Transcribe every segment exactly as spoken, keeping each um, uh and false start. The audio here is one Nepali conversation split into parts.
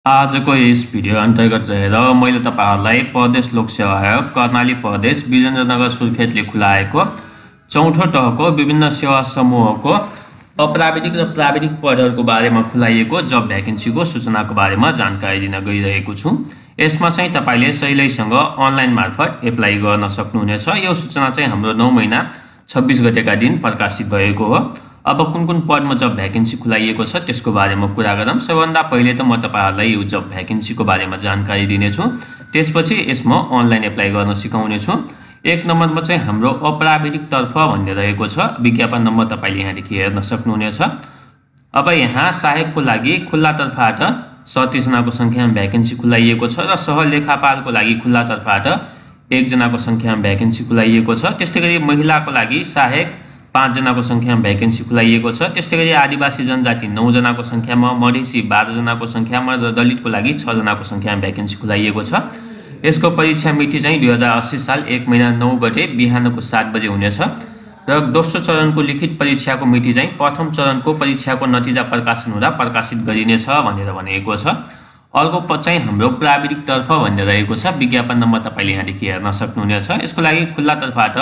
आजको यस भिडियो अन्तर्गत रहेर मैले तपाईहरुलाई प्रदेश लोक सेवा आयोग कर्णाली प्रदेश विजेन्द्रनगर सुर्खेतले खुलाएको चौथो तहको विभिन्न सेवा समूहको अप्राविधिक र प्राविधिक पदहरुको बारेमा खुलाइएको जब भ्याकेन्सीको सूचनाको बारेमा जानकारी दिन गइरहेको छु। यसमा चाहिँ तपाईले सहिलैसँग अनलाइन मार्फत एप्लाई गर्न सक्नुहुनेछ। यो सूचना चाहिँ हाम्रो नौ महिना छब्बीस गतेका दिन प्रकाशित भएको हो। अब कुन कुन पदमा जब भ्याकेन्सी खुलाइएको छ त्यसको बारेमा कुरा गरौँ। सबभन्दा पहिले त म तपाईहरुलाई यो जब भ्याकेन्सीको बारेमा जानकारी दिनेछु, त्यसपछि यसमा अनलाइन एप्लाई गर्न सिकाउने छु। एक नम्बरमा चाहिँ हाम्रो अप्राविधिक तर्फ भन्ने रहेको छ। विज्ञापन नम्बर तपाईले यहाँदेखि हेर्न सक्नुहुनेछ। अब यहाँ सहायकको लागि खुल्ला तर्फबाट सैंतीस जनाको संख्यामा भ्याकेन्सी खुलाइएको छ र सहलेखापालको लागि खुल्ला तर्फबाट एक जनाको संख्यामा भ्याकेन्सी खुलाइएको छ। त्यस्तैगरी महिलाको लागि सहायक पाँच जनाको संख्यामा भ्याकेन्सी खुलाइएको छ। त्यस्तैगरी आदिवासी जनजाति नौ जनाको संख्यामा, मधेसी बाह्र जनाको संख्यामा र दलितको लागि छ जनाको संख्यामा भ्याकेन्सी खुलाइएको छ। यसको परीक्षा मिति चाहिँ दुई हजार अस्सी साल एक महिना नौ गते बिहानको सात बजे हुनेछ र दोस्रो चरणको लिखित परीक्षाको मिति चाहिँ प्रथम चरणको परीक्षाको नतिजा प्रकाशन हुँदा प्रकाशित गरिनेछ भनेर भनेको छ। अर्को चाहिँ हाम्रो प्राविधिक तर्फ भन्ने रहेको छ। विज्ञापन नम्बर तपाईले यहाँदेखि हेर्न सक्नुहुनेछ। यसको लागि खुल्ला तर्फबाट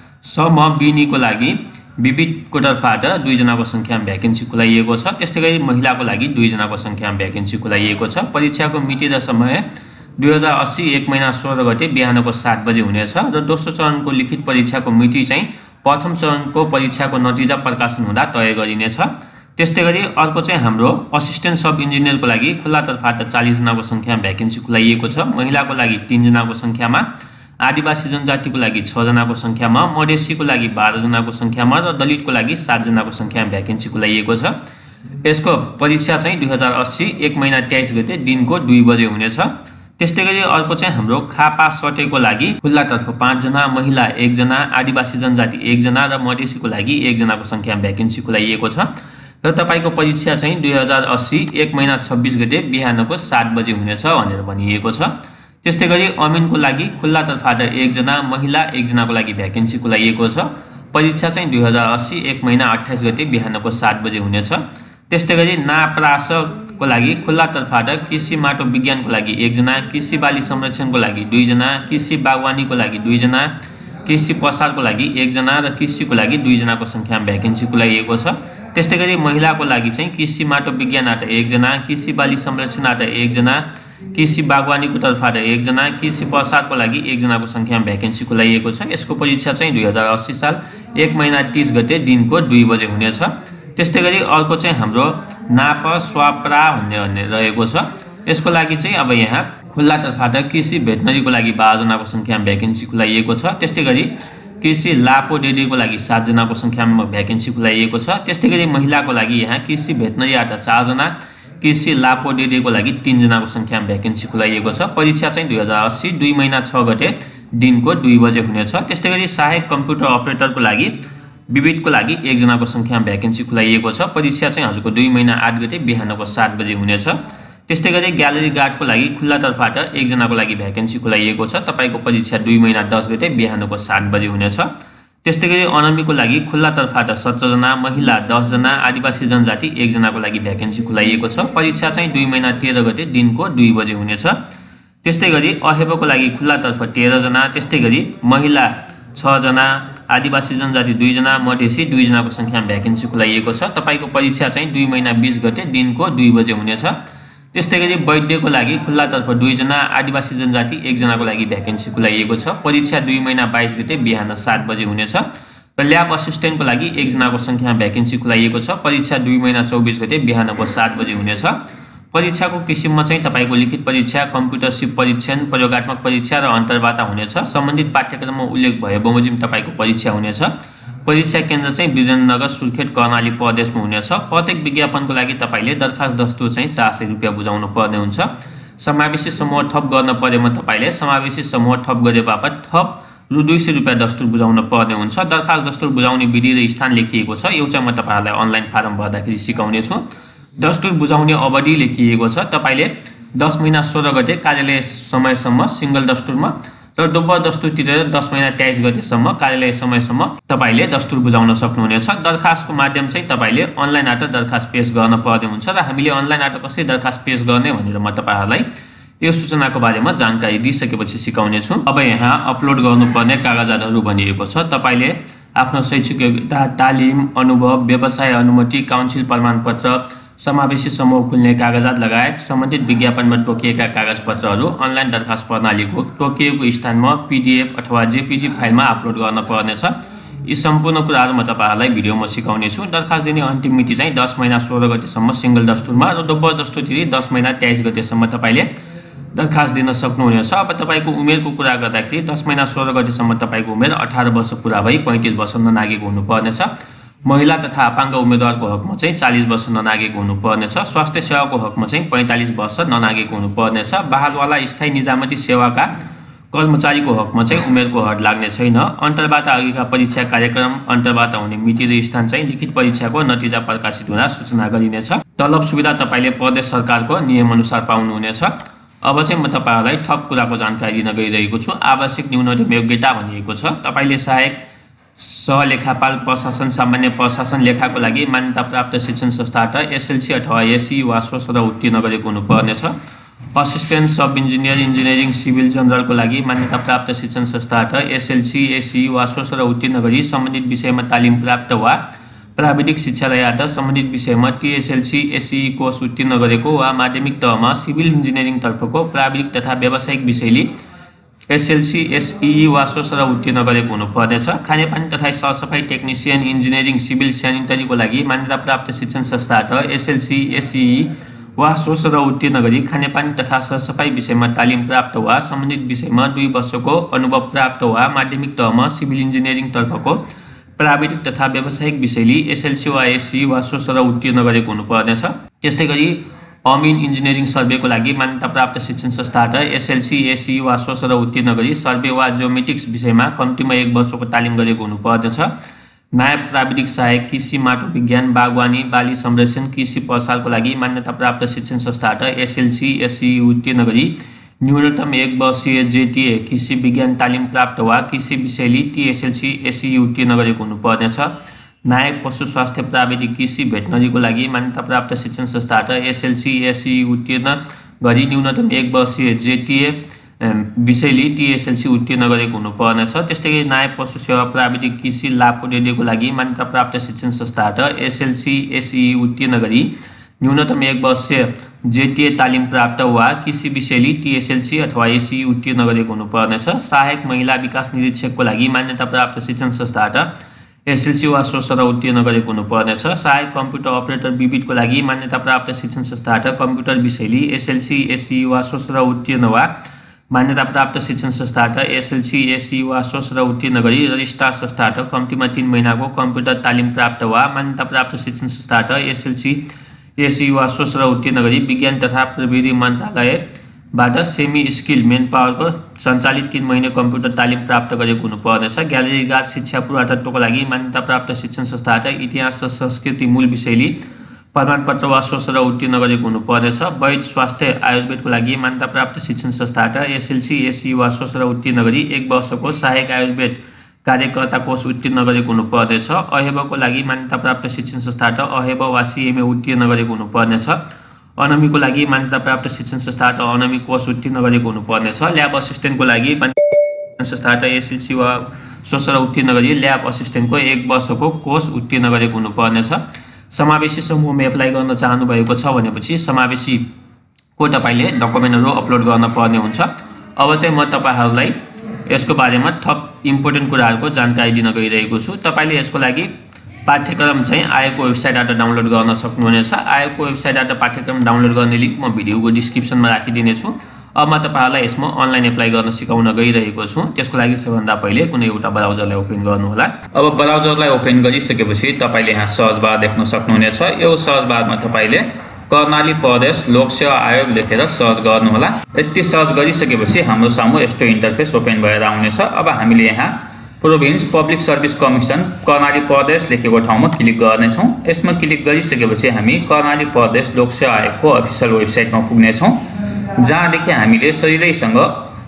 सम बिनीको लागि विविधको तर्फबाट दुई जनाको संख्यामा भ्याकेन्सी खुलाइएको छ। त्यस्तैगरी महिलाको लागि दुई जनाको संख्यामा भ्याकेन्सी खुलाइएको छ। परीक्षाको मिति र समय दुई हजार अस्सी एक महिना सोह्र गते बिहानको सात बजे हुनेछ र दोस्रो चरणको लिखित परीक्षाको मिति चाहिँ प्रथम चरणको परीक्षाको नतिजा प्रकाशन हुँदा तय गरिनेछ। त्यस्तैगरी अर्को चाहिँ हाम्रो असिस्टेन्ट सब इन्जिनियरको लागि खुल्ला तर्फबाट चालीस जनाको संख्यामा भ्याकेन्सी खुलाइएको छ। महिलाको लागि तीन जनाको संख्यामा, आदिवासी जनजातिको लागि छ जनाको संख्यामा, मधेसीको लागि बाह्र जनाको संख्यामा र दलितको लागि सात जनाको संख्यामा भ्याकेन्सी खुलाइएको छ। यसको परीक्षा चाहिँ दुई हजार अस्सी एक महिना तेइस गते दिनको दुई बजे हुनेछ। त्यस्तैगरी अर्को चाहिँ हाम्रो खापा सटेको लागि खुल्ला तर्फ पाँच जना, महिला एक जना, आदिवासी जनजाति एक जना र मधेसीको लागि एक जनाको संख्यामा भ्याकेन्सी खुलाइएको छ र तपाईको परीक्षा चाहिँ दुई हजार अस्सी एक महिना छब्बीस गते बिहानको सात बजे हुनेछ भनेर भनिएको छ। त्यस्तैगरी अमिनको लागि खुल्ला तर्फबाट एक जना, महिला एक जनाको लागि भ्याकेन्सी खुलाइएको छ। परीक्षा चाहिँ दुई हजार अस्सी एक महिना अट्ठाइस गते बिहानको सात बजे हुनेछ। त्यस्तैगरी नाप्रासको लागि खुल्ला तर्फबाट कृषि माटो विज्ञानको लागि एक जना, कृषि बाली संरक्षणको लागि दुई जना, कृषि बागवानीको लागि दुई जना, कृषि पसारको लागि एक जना र कृषिको लागि दुई जनाको संख्यामा भ्याकेन्सी खुलाइएको छ। त्यस्तैगरी महिलाको लागि चाहिँ कृषि माटो विज्ञानबाट एक जना, कृषि बाली संरक्षणबाट एक जना, कृषि बागवानीको तर्फबाट एक जना, कृषि पसारको लागि एक जनाको संख्यामा भ्याकेन्सी खुलाइएको छ। यसको परीक्षा चाहिँ दुई हजार अस्सी साल एक महिना तीस गते दिनको दुई बजे हुनेछ। त्यस्तैगरी अर्को चाहिँ हाम्रो नाप स्वाप्रा भन्ने भन्ने रहेको छ। यसको लागि चाहिँ अब यहाँ खुल्ला तर्फबाट कृषि भेटनरीको लागि बाह्र जनाको संख्यामा भ्याकेन्सी खुलाइएको छ। त्यस्तैगरी कृषि लापो डेडीको लागि सात जनाको संख्यामा भ्याकेन्सी खुलाइएको छ। त्यस्तैगरी महिलाको लागि यहाँ कृषि भेटनरीबाट चार जना, कृषि लापो डेडीको लागि तीन जनाको संख्यामा भ्याकेन्सी खुलाइएको छ। परीक्षा चाहिँ दुई हजार अस्सी दुई महिना छ गते दिनको दुई बजे हुनेछ। त्यस्तैगरी सहायक कम्प्युटर अपरेटरको लागि विविधको लागि एक जनाको संख्यामा भ्याकेन्सी खुलाइएको छ। परीक्षा चाहिँ हजुरको दुई महिना आठ गते बिहानको सात बजे हुनेछ। त्यस्तैगरी ग्यालरी गार्डको लागि खुल्ला तर्फबाट एक जनाको लागि भ्याकेन्सी खुलाइएको छ। तपाईको परीक्षा दुई महिना दस गते बिहानको सात बजे हुनेछ। त्यस्तैगरी अनमीको लागि खुल्ला तर्फबाट सत्र जना, महिला दस जना, आदिवासी जनजाति एक जनाको लागि भ्याकेन्सी खुलाइएको छ। परीक्षा चाहिँ दुई महिना तेह्र गते दिनको दुई बजे हुनेछ। त्यस्तैगरी अहेबको लागि खुल्ला तर्फ तेह्र जना, त्यस्तैगरी महिला छ जना, आदिवासी जनजाति दुई जना, मधेसी दुई जनाको संख्यामा भ्याकेन्सी खुलाइएको छ। तपाईको परीक्षा चाहिँ दुई महिना बीस गते दिनको दुई बजे हुनेछ। त्यस्तैगरी वैद्यको लागि खुल्ला तर्फ दुई जना, आदिवासी जनजाति एक जनाको लागि भ्याकेन्सी खुलाइएको छ। परीक्षा दुई महिना बाइस गते बिहान सात बजे हुनेछ र ल्याब असिस्टेन्टको लागि एक जनाको संख्यामा भ्याकेन्सी खुलाइएको छ। परीक्षा दुई महिना चौबिस गते बिहानको सात बजे हुनेछ। परीक्षाको किसिममा चाहिँ तपाईको लिखित परीक्षा, कम्प्युटर सिप परीक्षण, प्रयोगात्मक परीक्षा र अन्तर्वार्ता हुनेछ। सम्बन्धित पाठ्यक्रममा उल्लेख भए बमोजिम तपाईको परीक्षा हुनेछ। परीक्षा केन्द्र चाहिँ विजेन्द्रनगर सुर्खेत कर्णाली प्रदेशमा हुनेछ। प्रत्येक विज्ञापनको लागि तपाईले दरखास्त दस्तुर चाहिँ चार सय रुपियाँ बुझाउनु पर्ने हुन्छ। समावेशी समूह थप गर्न परेमा तपाईले समावेशी समूह थप गरे बापत थप रु दुई सय रुपियाँ दस्तुर बुझाउन पर्ने हुन्छ। दरखास्त दस्तुर बुझाउने विधि र स्थान लेखिएको छ। यो चाहिँ म तपाईहरुलाई अनलाइन फारम भर्दाखेरि सिकाउने छु। दस्तुर बुझाउने अवधि लेखिएको छ। तपाईले दस महिना सोह्र गते कार्यालय समयसम्म सिंगल दस्तुरमा र डोबर दस्तुर तिरेर दस महिना तेइस गतेसम्म कार्यालय समयसम्म तपाईले दस्तुर बुझाउन सक्नुहुनेछ। दरखास्तको माध्यम चाहिँ तपाईले अनलाइनबाट दरखास्त पेश गर्न पर्ने हुन्छ र हामीले अनलाइनबाट कसरी दरखास्त पेश गर्ने भनेर म तपाईहरुलाई यो सूचनाको बारेमा जानकारी दिइसकेपछि सिकाउने छु। अब यहाँ अपलोड गर्नुपर्ने कागजातहरु भनिएको छ। तपाईले आफ्नो शैक्षिक योग्यता, तालिम, अनुभव, व्यवसाय अनुमति, काउन्सिल प्रमाणपत्र, समावेशी समूह खुल्ने कागजात लगायत सम्बन्धित विज्ञापनमा तोकिएका कागजपत्रहरू अनलाइन दरखास्त प्रणालीको तोकिएको स्थानमा पीडीएफ अथवा जेपीजी फाइलमा अपलोड गर्न पर्नेछ। यी सम्पूर्ण कुराहरू म तपाईहरुलाई भिडियोमा सिकाउने छु। दरखास्त दिने अन्तिम मिति चाहिँ दस महिना सोह्र गतेसम्म सिंगल दस्तुरमा र डोबर दस्तुर तिरी दस महिना तेइस गतेसम्म तपाईले दरखास्त दिन सक्नुहुनेछ। अब तपाईको उमेरको कुरा गर्दाखेरि दस महिना सोह्र गतेसम्म तपाईको उमेर अठार वर्ष पूरा भई पैंतीस वर्ष ननागेको हुनुपर्नेछ। महिला तथा अपाङ्ग उम्मेदवारको हकमा चाहिँ चालीस वर्ष ननागेको हुनुपर्नेछ। स्वास्थ्य सेवाको हकमा चाहिँ पैंतालीस वर्ष ननागेको हुनुपर्नेछ। बहालवाला स्थायी निजामती सेवाका कर्मचारीको हकमा चाहिँ उमेरको हद लाग्ने छैन। अन्तर्वार्ता अघिका परीक्षा कार्यक्रम, अन्तर्वार्ता हुने मिति र स्थान चाहिँ लिखित परीक्षाको नतिजा प्रकाशित हुँदा सूचना गरिनेछ। तलब सुविधा तपाईले प्रदेश सरकारको नियमअनुसार पाउनुहुनेछ। अब चाहिँ म तपाईहरुलाई थप कुराको जानकारी दिन गइरहेको छु। आवश्यक न्यूनतम योग्यता भनिएको छ। तपाईले सहायक सहलेखापाल प्रशासन, सामान्य प्रशासन लेखाको लागि मान्यता प्राप्त शिक्षण संस्थाबाट एसएलसी अथवा एसई वा सोसर उत्तीर्ण गरेको हुनुपर्नेछ। Assistant sub engineer engineering civil जनरलको लागि मान्यता प्राप्त शिक्षण संस्थाबाट एसएलसी एसई वा सोसर उत्तीर्ण गरी सम्बन्धित विषयमा तालिम प्राप्त वा प्राविधिक शिक्षालयबाट सम्बन्धित विषयमा टीएसएलसी एसई कोर्स उत्तीर्ण गरेको वा माध्यमिक तहमा सिभिल इन्जिनियरिङ तर्फको प्राविधिक तथा व्यावसायिक विषयले एसएलसी एसई वा सोसर उत्तीर्ण गरेको हुनुपर्नेछ। खानेपानी तथा सरसफाई टेक्निसियन इन्जिनियरिङ सिभिल स्यानिटरीको लागि मान्यता प्राप्त शिक्षण संस्थाबाट एसएलसी एसई वा सोसर उत्तीर्ण गरी खानेपानी तथा सरसफाई विषयमा तालिम प्राप्त वा सम्बन्धित विषयमा दुई वर्षको अनुभव प्राप्त वा माध्यमिक तहमा सिभिल इन्जिनियरिङ तर्फको प्राविधिक तथा व्यावसायिक विषयले एसएलसी वा एसई वा सोसर उत्तीर्ण गरेको हुनुपर्नेछ। त्यस्तै गरी अमिन इन्जिनियरिङ सर्वेको लागि मान्यता प्राप्त शिक्षण संस्थाबाट एसएलसी एसई वा सोसर उत्तीर्ण गरी सर्वे वा ज्योमेट्रिक्स विषयमा कम्तीमा एक वर्षको तालिम गरेको हुनुपर्दछ। नायब प्राविधिक सहायक कृषि, माटो विज्ञान, बागवानी, बाली संरक्षण, कृषि प्रसारको लागि मान्यता प्राप्त शिक्षण संस्थाबाट एसएलसी एसई उत्तीर्ण गरी न्यूनतम एक वर्षीय जेटीए कृषि विज्ञान तालिम प्राप्त वा कृषि विषयले टीएसएलसी एसई उत्तीर्ण गरेको हुनुपर्नेछ। नायक पशु स्वास्थ्य प्राविधिक कृषि भेटनरीको लागि मान्यता प्राप्त शिक्षण संस्थाबाट एसएलसी एसई उत्तीर्ण गरी न्यूनतम एक वर्षीय जेटीए विषयले टीएसएलसी उत्तीर्ण गरेको हुनुपर्नेछ। त्यस्तै गरी नायब पशु सेवा प्राविधिक कृषि लाभको लागि मान्यता प्राप्त शिक्षण संस्थाबाट एसएलसी एसई उत्तीर्ण गरी न्यूनतम एक वर्षीय जेटीए तालिम प्राप्त वा कृषि विषयले टीएसएलसी अथवा एसई उत्तीर्ण गरेको हुनुपर्नेछ। सहायक महिला विकास निरीक्षकको लागि मान्यता प्राप्त शिक्षण संस्थाबाट एसएलसी वा सोसर उत्तीर्ण गरेको हुनुपर्नेछ। सहायक कम्प्युटर अपरेटर विविधको लागि मान्यता प्राप्त शिक्षण संस्थाबाट कम्प्युटर विषयले एसएलसी एसई वा सोसर उत्तीर्ण वा मान्यता प्राप्त शिक्षण संस्थाबाट एसएलसी एसई वा सोसर उत्तीर्ण गरी रजिस्ट्रार संस्थाबाट कम्तीमा तीन महिनाको कम्प्युटर तालिम प्राप्त वा मान्यता प्राप्त शिक्षण संस्थाबाट एसएलसी एसई वा सोसर उत्तीर्ण गरी विज्ञान तथा प्रविधि मन्त्रालयबाट सेमी स्किल मेन पावरको सञ्चालित तीन महिने कम्प्युटर तालिम प्राप्त गरेको हुनुपर्नेछ। ग्यालरी गार्ड शिक्षा पुरातत्वको लागि मान्यता प्राप्त शिक्षण संस्थाबाट इतिहास र संस्कृति मूल विषयले प्रमाणपत्र वा सोसर उत्तीर्ण गरेको हुनुपर्नेछ। वैध स्वास्थ्य आयुर्वेदको लागि मान्यता प्राप्त शिक्षण संस्थाबाट एसएलसी एसई वा सोसर उत्तीर्ण गरी एक वर्षको सहायक आयुर्वेद कार्यकर्ता कोर्स उत्तीर्ण गरेको हुनुपर्नेछ। अहेबको लागि मान्यता प्राप्त शिक्षण संस्थाबाट अहेब वा सिएमए उत्तीर्ण गरेको हुनुपर्नेछ। अनमीको लागि मान्यता प्राप्त शिक्षण संस्थाबाट अनमी कोर्स उत्तीर्ण गरेको हुनुपर्नेछ। ल्याब असिस्टेन्टको लागि संस्थाबाट एसएलसी वा सोसर उत्तीर्ण गरी ल्याब असिस्टेन्टको एक वर्षको कोर्स उत्तीर्ण गरेको हुनुपर्नेछ। समावेशी समूहमा एप्लाई गर्न चाहनु भएको छ भनेपछि समावेशीको तपाईले डकुमेन्टहरु अपलोड गर्न पर्ने हुन्छ। अब चाहिँ म तपाईहरुलाई यसको बारेमा थप इम्पोर्टेन्ट कुराहरुको जानकारी दिन गइरहेको छु। तपाईले यसको लागि पाठ्यक्रम चाहिँ आयोगको वेबसाइटबाट डाउनलोड गर्न सक्नुहुनेछ। आयोगको वेबसाइटबाट पाठ्यक्रम डाउनलोड गर्ने लिंक म भिडियोको डिस्क्रिप्सनमा राखिदिने छु। अब म तपाईहरुलाई यसमा अनलाइन एप्लाई गर्न सिकाउन गइरहेको छु। त्यसको लागि सबैभन्दा पहिले कुनै एउटा ब्राउजरलाई ओपन गर्नु होला। अब ब्राउजरलाई ओपन गरिसकेपछि तपाईले यहाँ सर्च बार देख्न सक्नुहुनेछ। यो सर्च बारमा तपाईले कर्णाली प्रदेश लोक सेवा आयोग लेखेर सर्च गर्नु होला। यति सर्च गरिसकेपछि हाम्रो सामु यस्तो इन्टरफेस ओपन भएर आउनेछ। अब हामीले यहाँ province public service commission Karnali Pradesh लेखेको ठाउँमा क्लिक गर्ने छौं। यसमा क्लिक गरिसकेपछि हामी कर्णाली प्रदेश लोक सेवा आयोगको अफिसियल वेबसाइटमा पुग्ने छौं, जहाँदेखि हामीले सजिलैसँग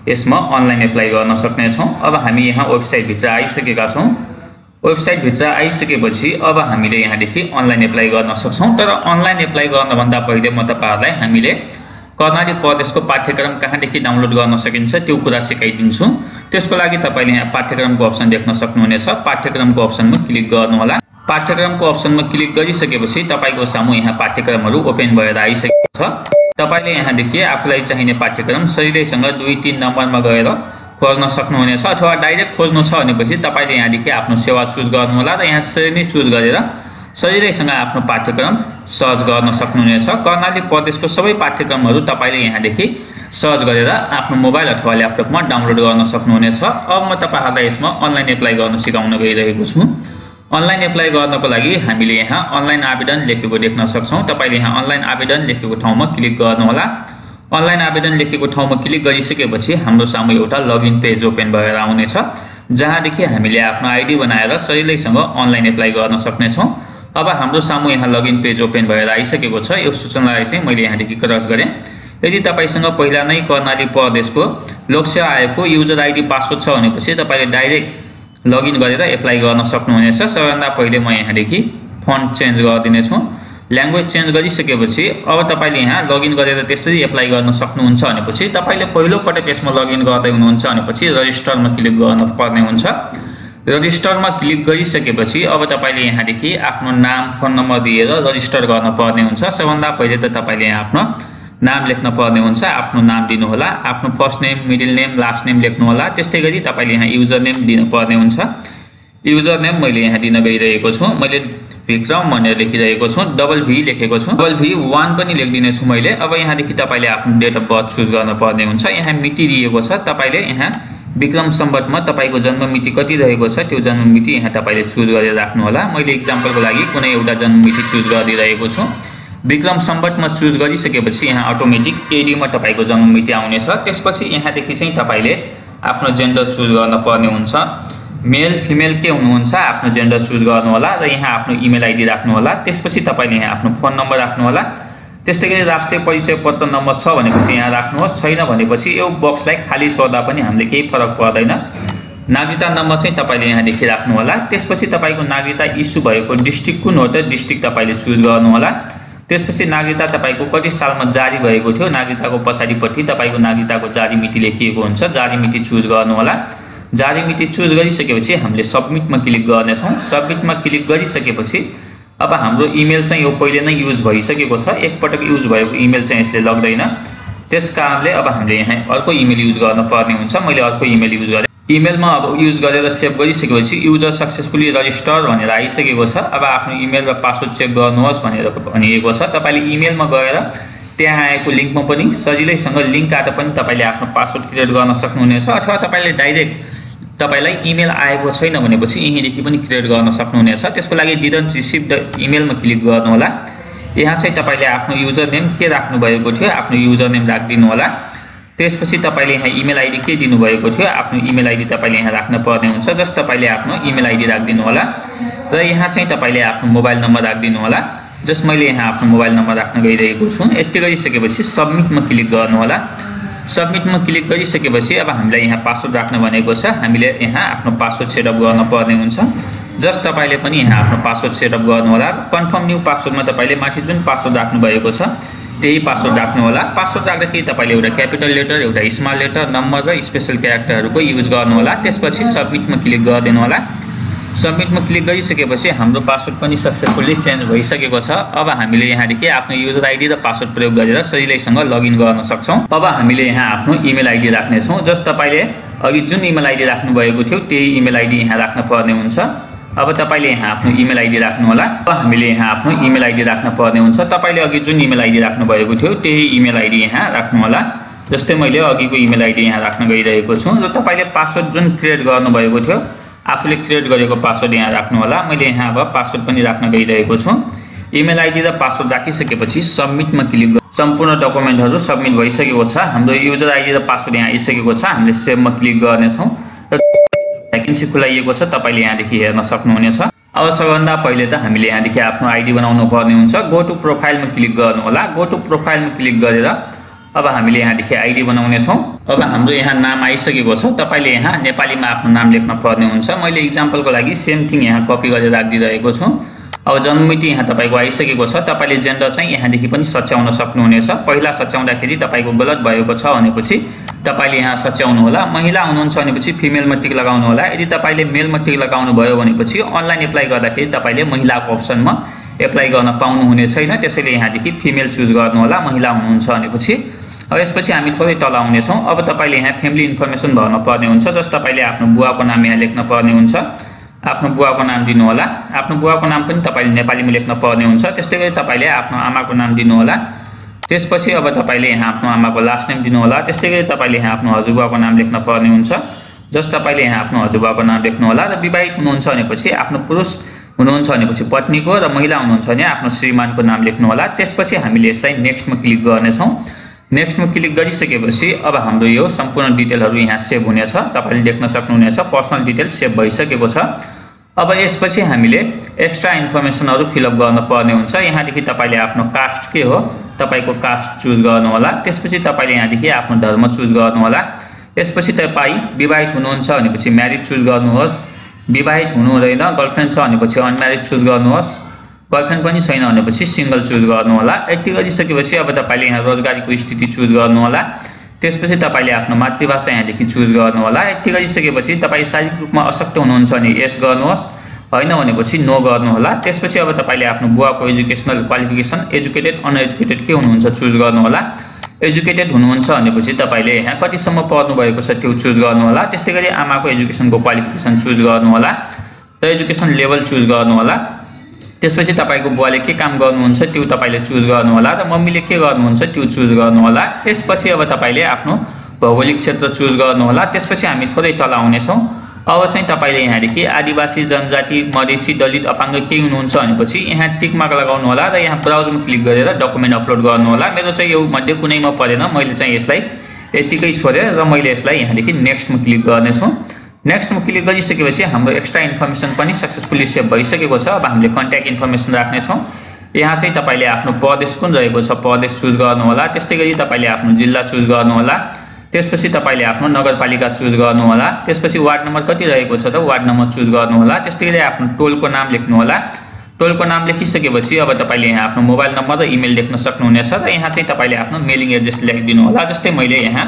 यसमा अनलाइन एप्लाई गर्न सक्ने छौं। अब हामी यहाँ वेबसाइट भित्र आइसकेका छौं। वेबसाइट भित्र आइसकेपछि अब हामीले यहाँदेखि अनलाइन एप्लाई गर्न सक्छौं। तर अनलाइन एप्लाई गर्न भन्दा पहिले म तपाईहरुलाई हामीले कर्णाली प्रदेशको पाठ्यक्रम कहाँदेखि डाउनलोड गर्न सकिन्छ त्यो कुरा सिकाइदिन्छु। त्यसको लागि तपाईले यहाँ पाठ्यक्रमको अप्सन देख्न सक्नुहुनेछ। पाठ्यक्रमको अप्सनमा क्लिक गर्नु होला। पाठ्यक्रमको अप्सनमा क्लिक गरिसकेपछि तपाईको सामु यहाँ पाठ्यक्रमहरु ओपन भएर आइसकेको छ। तपाईले यहाँदेखि आफुलाई चाहिने पाठ्यक्रम सजिलैसँग दुई तीन नम्बरमा गएर खोज्न सक्नुहुनेछ अथवा डाइरेक्ट खोज्नु छ भनेपछि तपाईले यहाँदेखि आफ्नो सेवा चुज गर्नु होला र यहाँ श्रेणी चुज गरेर सजिलैसँग आफ्नो पाठ्यक्रम सर्च गर्न सक्नुहुनेछ। कर्णाली प्रदेशको सबै पाठ्यक्रमहरु तपाईले यहाँदेखि सर्च गरेर आफ्नो मोबाइल अथवा ल्यापटपमा डाउनलोड गर्न सक्नुहुनेछ। अब म तपाईहरुलाई यसमा अनलाइन एप्लाई गर्न सिकाउन गइरहेको छु। अनलाइन एप्लाई गर्नको लागि हामीले यहाँ अनलाइन आवेदन लेखेको देख्न सक्छौं। तपाईले यहाँ अनलाइन आवेदन लेखेको ठाउँमा क्लिक गर्नु होला। अनलाइन आवेदन लेखेको ठाउँमा क्लिक गरिसकेपछि हाम्रो सामु एउटा लगइन पेज ओपन भएर आउनेछ, जहाँदेखि हामीले आफ्नो आइडी बनाएर सजिलैसँग अनलाइन एप्लाई गर्न सक्ने छौं। अब हाम्रो सामु यहाँ लगइन पेज ओपन भएर आइसकेको छ। यो सूचनालाई चाहिँ मैले यहाँदेखि क्रस गरे। यदि तपाईसँग पहिला नै कर्णाली प्रदेशको लोकसेवा आयोगको युजर आइडी पासवर्ड छ भनेपछि तपाईले डाइरेक्ट लगइन गरेर एप्लाई गर्न सक्नुहुनेछ। सबैभन्दा पहिले म यहाँदेखि फन्ट चेन्ज गरिदिने छु। ल्याङ्ग्वेज चेन्ज गरिसकेपछि अब तपाईले यहाँ लगइन गरेर त्यसरी एप्लाई गर्न सक्नुहुन्छ भनेपछि तपाईले पहिलो पटक यसमा लगइन गर्दै हुनुहुन्छ भनेपछि रजिस्टरमा क्लिक गर्न पर्ने हुन्छ। रजिस्टरमा क्लिक गरिसकेपछि अब तपाईले यहाँदेखि आफ्नो नाम फोन नम्बर दिएर रजिस्टर गर्न पर्ने हुन्छ। सबभन्दा पहिले त तपाईले यहाँ आफ्नो नाम लेख्न पर्ने हुन्छ। आफ्नो नाम दिनु होला। आफ्नो first name, middle name, last name लेख्नु होला। त्यस्तै गरी तपाईले यहाँ युजर नेम दिनु पर्ने हुन्छ। युजर नेम मैले यहाँ दिन गइरहेको छु। मैले विक्रम भनेर लेखिरहेको छु। डबल भी लेखेको छु। डबल भी वन पनि लेख्दिने छु मैले। अब यहाँदेखि तपाईले आफ्नो डेट अफ बर्थ चुज गर्न पर्ने हुन्छ। यहाँ मिति दिएको छ। तपाईले यहाँ विक्रम सम्बतमा तपाईको जन्म मिति कति रहेको छ त्यो जन्म मिति यहाँ तपाईले चुज गरेर राख्नु होला। मैले एक्जाम्पलको लागि कुनै एउटा जन्म मिति चुज गरिरहेको छु। विक्रम सम्बतमा चुज गरिसकेपछि यहाँ अटोमेटिक एडी मा तपाईको जन्म मिति आउनेछ। त्यसपछि यहाँदेखि चाहिँ तपाईले आफ्नो जेन्डर चुज गर्न पर्ने हुन्छ। मेल फिमेल के हुनुहुन्छ आफ्नो जेन्डर चुज गर्नु होला र यहाँ आफ्नो इमेल आइडी राख्नु होला। त्यसपछि तपाईले यहाँ आफ्नो फोन नम्बर राख्नु होला। त्यस्तै गरी राष्ट्रिय परिचय पत्र नम्बर छ भनेपछि यहाँ राख्नुहोस्। छैन भनेपछि यो बक्सलाई खाली छोड्दा पनि हामीले केही फरक पर्दैन। नागरिकता नम्बर चाहिँ तपाईले यहाँदेखि राख्नु होला। त्यसपछि तपाईको नागरिकता इस्यु भएको डिस्ट्रिक्ट कुन हो त डिस्ट्रिक्ट तपाईले चुज गर्नु होला। त्यसपछि नागरिकता तपाईको कति सालमा जारी भएको थियो नागरिकताको पछाडिपट्टि तपाईको नागरिकताको जारी मिति लेखिएको हुन्छ। जारी मिति चुज गर्नु होला। जारी मिति चुज गरिसकेपछि हामीले सबमिटमा क्लिक गर्ने छौं। सबमिटमा क्लिक गरिसकेपछि अब हाम्रो इमेल चाहिँ यो पहिले नै युज भइसकेको छ। एक पटक युज भएको इमेल चाहिँ यसले लग्दैन। त्यसकारणले अब हामीले यहाँ अर्को इमेल युज गर्न पर्ने हुन्छ। मैले अर्को इमेल युज गरे। इमेलमा अब युज गरेर सेभ गरिसकेपछि युजर सक्सेसफुली रजिस्टर भनेर आइसकेको छ। अब आफ्नो इमेल र पासवर्ड चेक गर्नुहोस् भनेर भनिएको छ। तपाईले इमेलमा गएर त्यहाँ आएको लिंकमा पनि सजिलैसँग लिंकबाट पनि तपाईले आफ्नो पासवर्ड क्रिएट गर्न सक्नुहुनेछ अथवा तपाईले डाइरेक्ट तपाईलाई इमेल आएको छैन भनेपछि यहीँदेखि पनि क्रिएट गर्न सक्नुहुनेछ। त्यसको लागि डिडन्ट रिसिभ द इमेलमा क्लिक गर्नु होला। यहाँ चाहिँ तपाईले आफ्नो युजर नेम के राख्नु भएको थियो आफ्नो युजर नेम राख्दिनु होला। त्यसपछि तपाईले यहाँ इमेल आइडी के दिनु भएको थियो आफ्नो इमेल आइडी तपाईले यहाँ राख्न पर्ने हुन्छ। जस्ट तपाईले आफ्नो इमेल आइडी राख्दिनु होला र यहाँ चाहिँ तपाईले आफ्नो मोबाइल नम्बर राख्दिनु होला। जस्ट मैले यहाँ आफ्नो मोबाइल नम्बर राख्न गइरहेको छु। यति गरिसकेपछि सबमिटमा क्लिक गर्नु होला। सबमिटमा क्लिक गरिसकेपछि अब हामीलाई यहाँ पासवर्ड राख्न भनेको छ। हामीले यहाँ आफ्नो पासवर्ड सेटअप गर्न पर्ने हुन्छ। जस्ट तपाईले पनि यहाँ आफ्नो पासवर्ड सेटअप गर्नु होला। कन्फर्म न्यू पासवर्डमा तपाईले माथि जुन पासवर्ड राख्नु भएको छ त्यही पासवर्ड राख्नु होला। पासवर्ड राख्दाखेरि तपाईले एउटा क्यापिटल लेटर, एउटा स्मल लेटर, नम्बर र स्पेशल क्यारेक्टरहरुको युज गर्नु होला। त्यसपछि सबमिटमा क्लिक गरिदिनु होला। सबमिटमा क्लिक गरिसकेपछि हाम्रो पासवर्ड पनि सक्सेसफुली चेन्ज भइसकेको छ। अब हामीले यहाँदेखि आफ्नो युजर आइडी र पासवर्ड प्रयोग गरेर सजिलैसँग लगइन गर्न सक्छौं। अब हामीले यहाँ आफ्नो इमेल आइडी राख्ने छौं। जस्ट तपाईले अघि जुन इमेल आइडी राख्नु भएको थियो त्यही इमेल आइडी यहाँ राख्न पर्ने हुन्छ। अब तपाईले यहाँ आफ्नो इमेल आइडी राख्नु होला। अब हामीले यहाँ आफ्नो इमेल आइडी राख्न पर्ने हुन्छ। तपाईले अघि जुन इमेल आइडी राख्नु भएको थियो त्यही इमेल आइडी यहाँ राख्नु होला। जस्तै मैले अघिको इमेल आइडी यहाँ राख्न गइरहेको छु र तपाईले पासवर्ड जुन क्रिएट गर्नु भएको थियो आफूले क्रिएट गरेको पासवर्ड यहाँ राख्नु होला। मैले यहाँ अब पासवर्ड पनि राख्न गइरहेको छु। इमेल आइडी र पासवर्ड राखिसकेपछि सबमिटमा क्लिक गर्नु। सम्पूर्ण डकुमेन्टहरु सबमिट भइसकेको छ। हाम्रो युजर आइडी र पासवर्ड यहाँ आइसकेको छ। हामीले सेभमा क्लिक गर्ने छौं र भ्याकेन्सी खुलाइएको छ। तपाईले यहाँदेखि हेर्न सक्नुहुनेछ। अब सबभन्दा पहिले त हामीले यहाँदेखि आफ्नो आइडी बनाउनु पर्ने हुन्छ। गो टु प्रोफाइलमा क्लिक गर्नु होला। गो टु प्रोफाइलमा क्लिक गरेर अब हामीले यहाँदेखि आइडी बनाउने छौँ। अब हाम्रो यहाँ नाम आइसकेको छ। तपाईले यहाँ नेपालीमा आफ्नो नाम लेख्न पर्ने हुन्छ। मैले इक्जाम्पलको लागि सेम थिङ यहाँ कपी गरेर राखिदिरहेको छु। अब जन्ममिति यहाँ तपाईको आइसकेको छ। तपाईले जेन्डर चाहिँ यहाँदेखि पनि सच्याउन सक्नुहुनेछ। पहिला सच्याउँदाखेरि तपाईको गलत भएको छ भनेपछि तपाईले यहाँ सच्याउनु होला। महिला हुनुहुन्छ भनेपछि फिमेलमा टिक लगाउनु होला। यदि तपाईले मेलमा टिक लगाउनु भयो भनेपछि अनलाइन एप्लाई गर्दाखेरि तपाईले महिलाको अप्सनमा एप्लाई गर्न पाउनु हुने छैन। त्यसैले यहाँदेखि फिमेल चुज गर्नु होला महिला हुनुहुन्छ भनेपछि। अब यसपछि हामी थोरै तल आउने छौँ। अब तपाईले यहाँ फ्यामिली इन्फर्मेसन भर्न पर्ने हुन्छ। जस तपाईले आफ्नो बुवाको नाम यहाँ लेख्न पर्ने हुन्छ। आफ्नो बुवाको नाम दिनु होला। आफ्नो बुवाको नाम पनि तपाईले नेपालीमा लेख्न पर्ने हुन्छ। त्यस्तै गरी तपाईले आफ्नो आमाको नाम दिनु होला। त्यसपछि अब तपाईले यहाँ आफ्नो आमाको लास्ट नेम दिनु होला। त्यस्तै गरी तपाईले यहाँ आफ्नो हजुरबुवाको नाम लेख्न पर्ने हुन्छ। जस तपाईले यहाँ आफ्नो हजुरबुवाको नाम लेख्नु होला। र विवाहित हुनुहुन्छ भनेपछि आफ्नो पुरुष हुनुहुन्छ भनेपछि पत्नीको र महिला हुनुहुन्छ भने आफ्नो श्रीमानको नाम लेख्नु होला। त्यसपछि हामीले यसलाई नेक्स्टमा क्लिक गर्नेछौँ। नेक्स्टमा क्लिक गरिसकेपछि अब हाम्रो यो सम्पूर्ण डिटेलहरू यहाँ सेभ हुनेछ। तपाईले देख्न सक्नुहुनेछ पर्सनल डिटेल सेभ भइसकेको छ। अब यसपछि हामीले एक्स्ट्रा इन्फर्मेसनहरू फिलअप गर्न पर्ने हुन्छ। यहाँदेखि तपाईले आफ्नो कास्ट के हो तपाईको कास्ट चुज गर्नु होला। त्यसपछि तपाईले यहाँदेखि आफ्नो धर्म चुज गर्नु होला। यसपछि तपाई विवाहित हुनुहुन्छ भनेपछि म्यारिड चुज गर्नुहोस्। विवाहित हुनु हुँदैन गर्लफ्रेन्ड छ भनेपछि अनम्यारिड चुज गर्नुहोस्। गर्लफ्रेन्ड पनि छैन भनेपछि सिंगल चुज गर्नु होला। यति गरिसकेपछि अब तपाईले यहाँ रोजगारीको स्थिति चुज गर्नु होला। त्यसपछि तपाईले आफ्नो मातृभाषा यहाँदेखि चुज गर्नु होला। यति गरिसकेपछि तपाई शारीरिक रूपमा अशक्त हुनुहुन्छ भने यस गर्नुहोस्, हैन भनेपछि नो गर्नु होला। त्यसपछि अब तपाईले आफ्नो बुवाको एजुकेसनल क्वालिफिकेसन एजुकेटेड अनएजुकेटेड के हुनुहुन्छ चुज गर्नु होला। एजुकेटेड हुनुहुन्छ भनेपछि तपाईले यहाँ कतिसम्म पढ्नु भएको छ त्यो चुज गर्नु होला। त्यस्तै गरी आमाको एजुकेसनको क्वालिफिकेसन चुज गर्नु होला र एजुकेसन लेभल चुज गर्नु होला। त्यसपछि तपाईको बुवाले के काम गर्नुहुन्छ त्यो तपाईले चुज गर्नु होला र मम्मीले के गर्नुहुन्छ त्यो चुज गर्नु होला। यसपछि अब तपाईले आफ्नो भौगोलिक क्षेत्र चुज गर्नु होला। त्यसपछि हामी थोरै तल आउने छौँ। अब चाहिँ तपाईले यहाँदेखि आदिवासी जनजाति मधेसी दलित अपाङ्ग के हुनुहुन्छ भनेपछि यहाँ टिक मार्क लगाउनु होला र यहाँ ब्राउजमा क्लिक गरेर डकुमेन्ट अपलोड गर्नु होला। मेरो चाहिँ यो मध्ये कुनैमा परेन, मैले चाहिँ यसलाई यतिकै छोडेँ र मैले यसलाई यहाँदेखि नेक्स्टमा क्लिक गर्नेछु। नेक्स्टमा क्लिक गरिसकेपछि हाम्रो एक्स्ट्रा इन्फर्मेसन पनि सक्सेसफुली सेभ भइसकेको छ। अब हामीले कन्ट्याक्ट इन्फर्मेसन राख्नेछौँ। यहाँ चाहिँ तपाईले आफ्नो प्रदेश कुन रहेको छ प्रदेश चुज गर्नु होला। त्यस्तै गरी तपाईले आफ्नो जिल्ला चुज गर्नु होला। त्यसपछि तपाईले आफ्नो नगरपालिका चुज गर्नु होला। त्यसपछि वार्ड नम्बर कति रहेको छ त वार्ड नम्बर चुज गर्नु होला। त्यस्तै गरी आफ्नो टोलको नाम लेख्नु होला। टोलको नाम लेखिसकेपछि अब तपाईले यहाँ आफ्नो मोबाइल नम्बर र इमेल लेख्न सक्नुहुनेछ र यहाँ चाहिँ तपाईले आफ्नो मेलिङ एड्रेस लेखिदिनु होला। जस्तै मैले यहाँ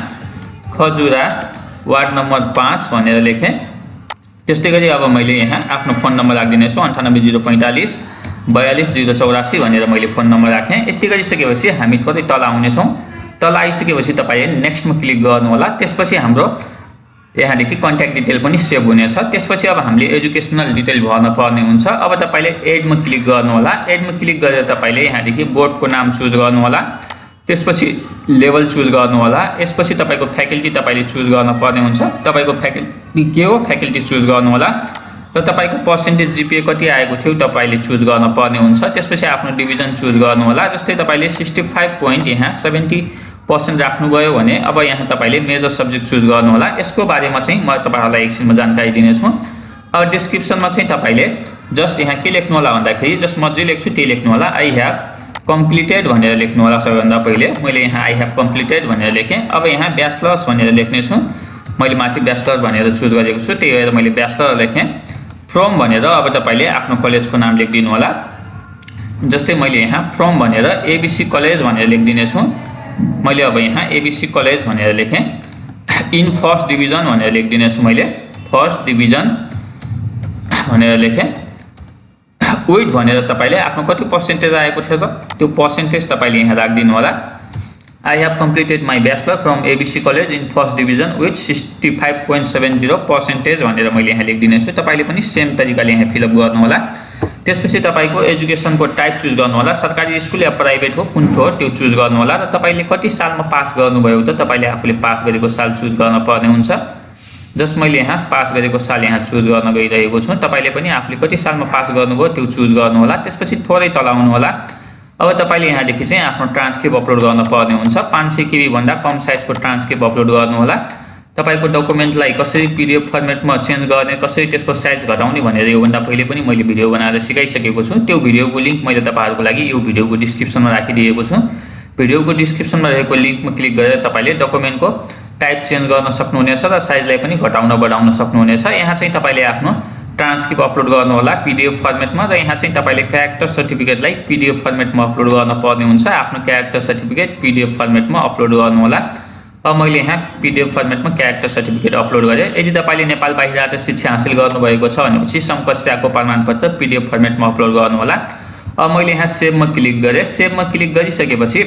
खजुरा वार्ड नम्बर पाँच भनेर लेखेँ। त्यस्तै गरी अब मैले यहाँ आफ्नो फोन नम्बर राखिदिने छु अन्ठानब्बे जिरो पैँतालिस बयालिस जिरो चौरासी भनेर मैले फोन नम्बर राखेँ। यति गरिसकेपछि हामी थोरै तल आउनेछौँ। तल आइसकेपछि तपाईले नेक्स्टमा क्लिक गर्नु होला। त्यसपछि हाम्रो यहाँदेखि कन्ट्याक्ट डिटेल पनि सेभ हुनेछ। त्यसपछि अब हामीले एजुकेसनल डिटेल भर्न पर्ने हुन्छ। अब तपाईले एडमा क्लिक गर्नु होला। एडमा क्लिक गरेर तपाईले यहाँदेखि बोर्डको नाम चुज गर्नु होला। त्यसपछि लेभल चुज गर्नु होला। यसपछि तपाईको फ्याकल्टी तपाईले चुज गर्न पर्ने हुन्छ। तपाईको फ्याकल्टी के हो फ्याकल्टी चुज गर्नु होला र तपाईको पर्सेन्टेज जिपिए कति आएको थियो तपाईले चुज गर्न पर्ने हुन्छ। त्यसपछि आफ्नो डिभिजन चुज गर्नु होला। जस्तै तपाईले सिक्सटी फाइभ पोइन्ट यहाँ सेभेन्टी पर्सेन्ट राख्नुभयो भने अब यहाँ तपाईले मेजर सब्जेक्ट चुज गर्नु होला। यसको बारेमा चाहिँ म तपाईहरुलाई एकछिनमा जानकारी दिनेछु। अब डिस्क्रिप्सनमा चाहिँ तपाईले जस्ट यहाँ के लेख्नु होला भन्दाखेरि जस्ट म जे लेख्छु त्यही लेख्नु होला। आई ह्याभ कम्प्लिटेड भनेर लेख्नु होला। सबैभन्दा पहिले मैले यहाँ आई ह्याभ कम्प्लिटेड भनेर लेखेँ। अब यहाँ ब्याचलर्स भनेर लेख्ने छु। मैले माथि ब्याचलर भनेर चुज गरेको छु त्यही भएर मैले ब्याचलर लेखेँ। फ्रम भनेर अब तपाईले आफ्नो कलेजको नाम लेखिदिनु होला। जस्तै मैले यहाँ फ्रम भनेर एबीसी कलेज भनेर लेखिदिने छु। मैले अब यहाँ एबीसी कलेज भनेर लेखेँ। इन फर्स्ट डिभिजन भनेर लेखिदिने छु। मैले फर्स्ट डिभिजन भनेर लेखेँ। वेट भनेर तपाईले आफ्नो कति पर्सेन्टेज आएको थियो त्यो पर्सेन्टेज तपाईले यहाँ राखिदिनु होला। I have completed my bachelor from ABC college in first division with sixty five point seven zero percentage भनेर मैले यहाँ लेखिदिने छु। तपाईले पनि सेम तरिकाले यहाँ फिलअप गर्नु होला। त्यसपछि तपाईको एजुकेसनको टाइप चुज गर्नु होला। सरकारी स्कुल या प्राइभेट हो कुन हो त्यो चुज गर्नु होला र तपाईले कति सालमा पास गर्नुभयो त तपाईले आफूले पास गरेको साल चुज गर्न पर्ने हुन्छ। जस्ट मैले यहाँ पास गरेको साल यहाँ चुज गर्न गइरहेको छु। तपाईले पनि आफूले कति सालमा पास गर्नुभयो त्यो चुज गर्नु होला। त्यसपछि थोरै तल आउनु होला। अब तपाईले यहाँदेखि चाहिँ आफ्नो ट्रान्सक्रिप्ट अपलोड गर्न पर्ने हुन्छ। पाँच सय केबी भन्दा कम साइजको ट्रान्सक्रिप्ट अपलोड गर्नु होला। तपाईको डकुमेन्टलाई कसरी पीडीएफ फर्मेटमा चेन्ज गर्ने कसरी त्यसको साइज घटाउने भनेर योभन्दा पहिले पनि मैले भिडियो बनाएर सिकाइसकेको छु। त्यो भिडियोको लिंक मैले तपाईहरुको लागि यो भिडियोको डिस्क्रिप्सनमा राखिदिएको छु। भिडियोको डिस्क्रिप्सनमा रहेको लिङ्कमा क्लिक गरेर तपाईले डकुमेन्टको टाइप चेन्ज गर्न सक्नुहुनेछ र साइजलाई पनि घटाउन बढाउन सक्नुहुनेछ। यहाँ चाहिँ तपाईले आफ्नो ट्रान्सक्रिप्ट अपलोड गर्नु होला पीडीएफ फर्मेटमा र यहाँ चाहिँ तपाईले क्यारेक्टर सर्टिफिकेटलाई पीडीएफ फर्मेटमा अपलोड गर्न पर्ने हुन्छ। आफ्नो क्यारेक्टर सर्टिफिकेट पीडीएफ फर्मेटमा अपलोड गर्नु होला। अब मैले यहाँ पीडीएफ फर्मेटमा क्यारेक्टर सर्टिफिकेट अपलोड गरेँ। यदि तपाईले नेपाल बाहिरबाट शिक्षा हासिल गर्नुभएको छ भनेपछि समकक्षाको प्रमाणपत्र पीडीएफ फर्मेटमा अपलोड गर्नु होला। अब मैले यहाँ सेभमा क्लिक गरेँ। सेभमा क्लिक गरिसकेपछि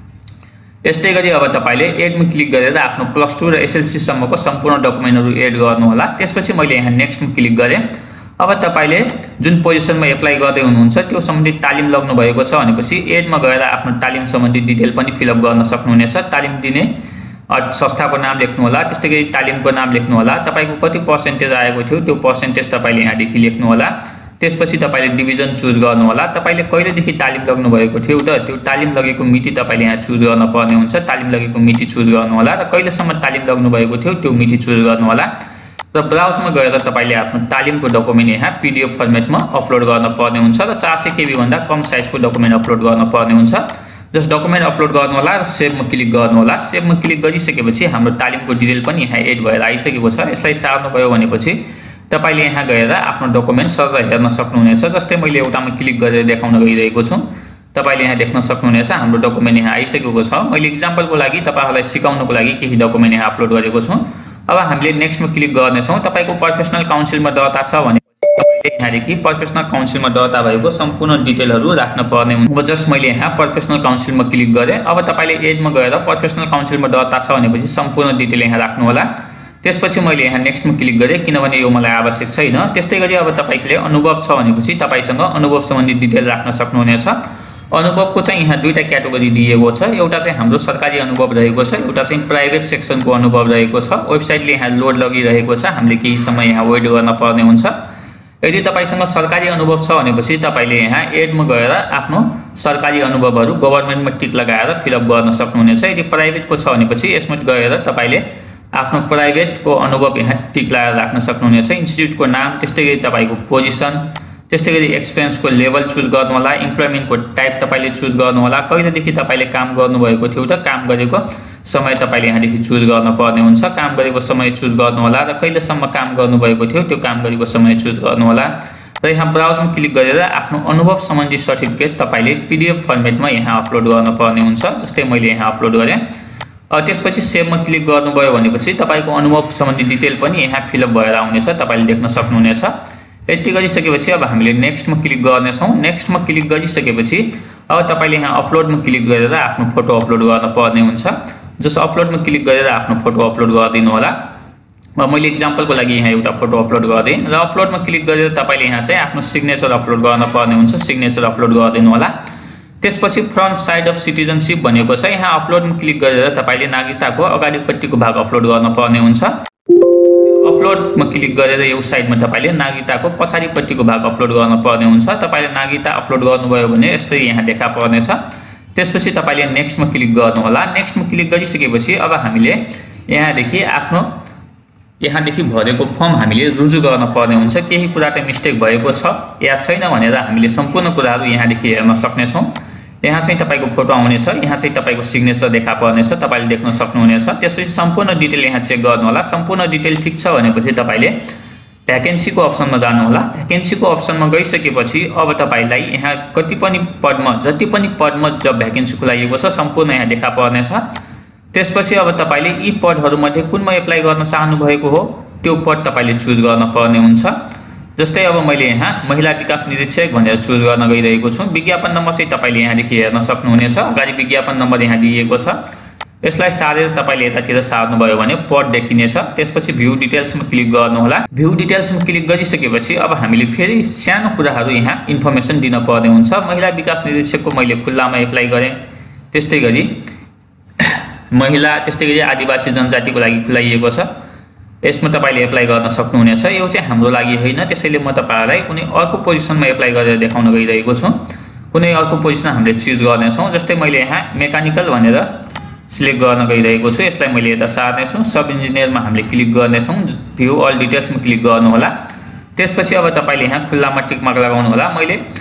यस्तै गरी अब तपाईले एडमा क्लिक गरेर आफ्नो प्लस टू र एसएलसी सम्मको सम्पूर्ण डकुमेन्टहरू एड गर्नु होला। त्यसपछि मैले यहाँ नेक्स्टमा क्लिक गरेँ। अब तपाईले जुन पोजिसनमा एप्लाई गर्दै हुनुहुन्छ त्यो सम्बन्धी तालिम लग्नु भएको छ भनेपछि एडमा गएर आफ्नो तालिम सम्बन्धी डिटेल पनि फिलअप गर्न सक्नुहुनेछ। तालिम दिने संस्थाको नाम लेख्नु होला, त्यस्तै गरी तालिमको नाम लेख्नु होला, तपाईको कति पर्सेन्टेज आएको थियो त्यो पर्सेन्टेज तपाईले यहाँदेखि लेख्नु होला। त्यसपछि तपाईले डिभिजन चुज गर्नु होला। तपाईले कहिलेदेखि तालिम लग्नु भएको थियो त त्यो तालिम लगेको मिति तपाईले यहाँ चुज गर्न पर्ने हुन्छ। तालिम लगेको मिति चुज गर्नु होला र कहिलेसम्म तालिम लग्नु भएको थियो त्यो मिति चुज गर्नु होला र ब्राउजमा गएर तपाईले आफ्नो तालिमको डकुमेन्ट यहाँ पीडीएफ फर्मेटमा अपलोड गर्न पर्ने हुन्छ र चार सय केबी भन्दा कम साइजको डकुमेन्ट अपलोड गर्न पर्ने हुन्छ। जस डकुमेन्ट अपलोड गर्नु होला र सेभमा क्लिक गर्नु होला। सेभमा क्लिक गरिसकेपछि हाम्रो तालिमको डिटेल पनि यहाँ एड भएर आइसकेको छ। यसलाई सार्नुभयो भनेपछि तपाईले यहाँ गएर आफ्नो डकुमेन्ट सरर हेर्न सक्नुहुनेछ। जस्तै मैले एउटामा क्लिक गरेर देखाउन गइरहेको छु। तपाईले यहाँ देख्न सक्नुहुनेछ हाम्रो डकुमेन्ट यहाँ आइसकेको छ। मैले एक्जाम्पलको लागि तपाईहरुलाई सिकाउनको लागि केही डकुमेन्ट यहाँ अपलोड गरेको छु। अब हामीले नेक्स्टमा क्लिक गर्नेछौँ। तपाईको प्रोफेसनल काउन्सिलमा दर्ता छ भनेपछि तपाईले यहाँदेखि प्रोफेसनल काउन्सिलमा दर्ता भएको सम्पूर्ण डिटेलहरू राख्न पर्ने हुन्छ। जस्ट मैले यहाँ प्रोफेसनल काउन्सिलमा क्लिक गरेँ। अब तपाईले एडमा गएर प्रोफेसनल काउन्सिलमा दर्ता छ भनेपछि सम्पूर्ण डिटेल यहाँ राख्नु होला। त्यसपछि मैले यहाँ नेक्स्टमा क्लिक गरेँ किनभने यो मलाई आवश्यक छैन। त्यस्तै गरी अब तपाईले अनुभव छ भनेपछि तपाईसँग अनुभव सम्बन्धी डिटेल राख्न सक्नुहुनेछ। अनुभवको चाहिँ यहाँ दुईटा क्याटेगोरी दिएको छ। एउटा चाहिँ हाम्रो सरकारी अनुभव रहेको छ, एउटा चाहिँ प्राइभेट सेक्सनको अनुभव रहेको छ। वेबसाइटले यहाँ लोड लगिरहेको छ, हामीले केही समय यहाँ वेट गर्न पर्ने हुन्छ। यदि तपाईसँग सरकारी अनुभव छ भनेपछि तपाईले यहाँ एडमा गएर आफ्नो सरकारी अनुभवहरू गभर्नमेन्टमा टिक लगाएर फिलअप गर्न सक्नुहुनेछ। यदि प्राइभेटको छ भनेपछि यसमा गएर तपाईले आफ्नो प्राइभेटको अनुभव यहाँ टिक लगाएर राख्न सक्नुहुनेछ। इन्स्टिट्युटको नाम, त्यस्तै गरी तपाईको पोजिसन, त्यस्तै गरी एक्सपिरियन्सको लेभल चुज गर्नु होला। इम्प्लोइमेन्टको टाइप तपाईले चुज गर्नु होला। कहिलेदेखि तपाईले काम गर्नुभएको थियो त काम गरेको समय तपाईले यहाँदेखि चुज गर्न पर्ने हुन्छ। काम गरेको समय चुज गर्नु होला र कहिलेसम्म काम गर्नुभएको थियो त्यो काम गरेको समय चुज गर्नु होला र यहाँ ब्राउजमा क्लिक गरेर आफ्नो अनुभव सम्बन्धी सर्टिफिकेट तपाईले पीडीएफ फर्मेटमा यहाँ अपलोड गर्न पर्ने हुन्छ। जस्तै मैले यहाँ अपलोड गरेँ। त्यसपछि सेभमा क्लिक गर्नुभयो भनेपछि तपाईको अनुभव सम्बन्धी डिटेल पनि यहाँ फिलअप भएर आउनेछ, तपाईले देख्न सक्नुहुनेछ। यति गरिसकेपछि अब हामीले नेक्स्टमा क्लिक गर्नेछौँ। नेक्स्टमा क्लिक गरिसकेपछि अब तपाईले यहाँ अपलोडमा क्लिक गरेर आफ्नो फोटो अपलोड गर्न पर्ने हुन्छ। जस अपलोडमा क्लिक गरेर आफ्नो फोटो अपलोड गरिदिनु होला। मैले एक्जाम्पलको लागि यहाँ एउटा फोटो अपलोड गरिदिएँ र अपलोडमा क्लिक गरेर तपाईले यहाँ चाहिँ आफ्नो सिग्नेचर अपलोड गर्न पर्ने हुन्छ। सिग्नेचर अपलोड गरिदिनु होला। त्यसपछि फ्रन्ट साइड अफ सिटिजनशिप भनेको छ। यहाँ अपलोडमा क्लिक गरेर तपाईले नागरिकताको अगाडिपट्टिको भाग अपलोड गर्न पर्ने हुन्छ। अपलोडमा क्लिक गरेर यो साइडमा तपाईले नागरिकताको पछाडिपट्टिको भाग अपलोड गर्न पर्ने हुन्छ। तपाईले नागरिकता अपलोड गर्नुभयो भने यस्तै यहाँ देखा पर्नेछ। त्यसपछि तपाईले नेक्स्टमा क्लिक गर्नु होला। नेक्स्टमा क्लिक गरिसकेपछि अब हामीले यहाँदेखि आफ्नो यहाँदेखि भरेको फर्म हामीले रुजु गर्न पर्ने हुन्छ। केही कुरा त मिस्टेक भएको छ या छैन भनेर हामीले सम्पूर्ण कुराहरू यहाँदेखि हेर्न सक्नेछौँ। यहाँ चाहिँ तपाईको फोटो आउनेछ, यहाँ चाहिँ तपाईको सिग्नेचर देखा पर्नेछ, तपाईले देख्न सक्नुहुनेछ। त्यसपछि सम्पूर्ण डिटेल यहाँ चेक गर्नु होला। सम्पूर्ण डिटेल ठिक छ भनेपछि तपाईले भ्याकेन्सीको अप्सनमा जानु होला। भ्याकेन्सीको अप्सनमा गइसकेपछि अब तपाईलाई यहाँ कति पनि पदमा जति पनि पदमा जब भ्याकेन्सी खुलाइएको छ सम्पूर्ण यहाँ देखा पर्नेछ। त्यसपछि अब तपाईले यी पदहरूमध्ये कुनमा एप्लाई गर्न चाहनु भएको हो त्यो पद तपाईले चुज गर्न पर्ने हुन्छ। जस्तै अब मैले यहाँ महिला विकास निरीक्षक भनेर चुज गर्न गइरहेको छु। विज्ञापन नम्बर चाहिँ तपाईले यहाँदेखि हेर्न सक्नुहुनेछ। अगाडि विज्ञापन नम्बर यहाँ दिएको छ। यसलाई सारेर तपाईले यतातिर सार्नुभयो भने पद देखिनेछ। त्यसपछि भ्यू डिटेल्समा क्लिक गर्नु होला। भ्यू डिटेल्समा क्लिक गरिसकेपछि अब हामीले फेरि सानो कुराहरू यहाँ इन्फर्मेसन दिन पर्ने हुन्छ। महिला विकास निरीक्षकको मैले खुल्लामा एप्लाई गरेँ। त्यस्तै गरी महिला त्यस्तै गरी आदिवासी जनजातिको लागि खुलाइएको छ। यसमा तपाईले एप्लाई गर्न सक्नुहुनेछ। यो चाहिँ हाम्रो लागि होइन, त्यसैले म तपाईहरुलाई कुनै अर्को पोजिसनमा एप्लाई गरेर देखाउन गइरहेको छु। कुनै अर्को पोजिसन हामीले चुज गर्नेछौँ। जस्तै मैले यहाँ मेकानिकल भनेर सिलेक्ट गर्न गइरहेको छु। यसलाई मैले यता सार्नेछु। सब इन्जिनियरमा हामीले क्लिक गर्नेछौँ। भ्यू अल डिटेल्समा क्लिक गर्नु होला। त्यसपछि अब तपाईले यहाँ खुल्लामा टिक मार्क लगाउनु होला। मैले